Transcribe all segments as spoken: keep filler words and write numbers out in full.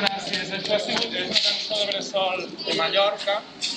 Gràcies. Això ha sigut una cançó de bressol de Mallorca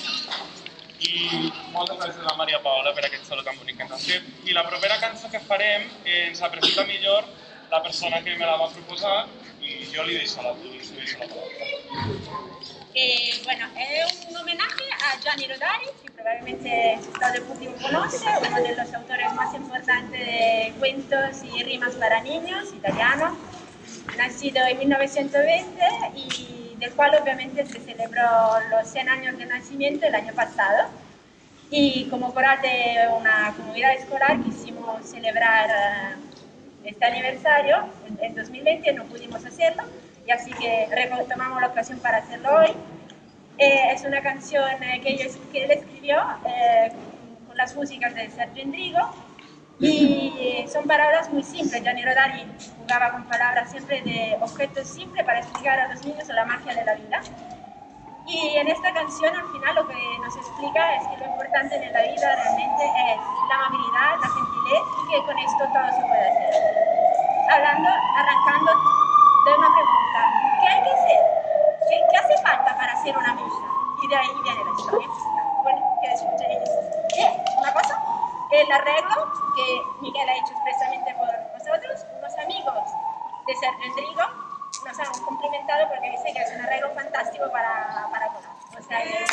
i moltes gràcies a la Maria Paola per aquest solo tan bonic que ens ha fet. I la propera cançó que farem ens la presenta millor la persona que me la va proposar i jo li deixo la, li deixo la palabra. Eh, bueno, es un homenaje a Gianni Rodari, que probablemente todo el público conoce, uno de los autores más importantes de cuentos y rimas para niños, italiano, nacido en mil novecientos veinte y del cual obviamente se celebró los cien años de nacimiento el año pasado. Y como coral de una comunidad escolar quisimos celebrar uh, este aniversario en dos mil veinte, no pudimos hacerlo. Y así que retomamos la ocasión para hacerlo hoy. Eh, es una canción eh, que, ella, que él escribió eh, con las músicas de Sergio Endrigo y son palabras muy simples. Gianni Rodari jugaba con palabras siempre de objetos simples para explicar a los niños la magia de la vida. Y en esta canción al final lo que nos explica es que lo importante en la vida realmente es la amabilidad, la gentileza y que con esto todo se puede hacer. Hablando, arrancando de una pregunta, ¿qué hay que hacer? ¿Qué, qué hace falta para ser una musa? Y de ahí viene la historia. Bueno, que escuchéis. Y una cosa, el arreglo que Miguel ha hecho expresamente por nosotros, unos amigos de Sergio Endrigo nos han cumplimentado porque dicen que es un arreglo fantástico para, para colar. O sea que...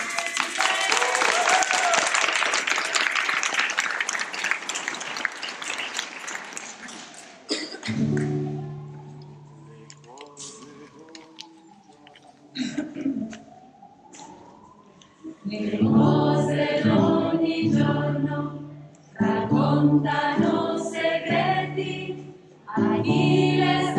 Le cose d'ogni giorno raccontano segreti a chi le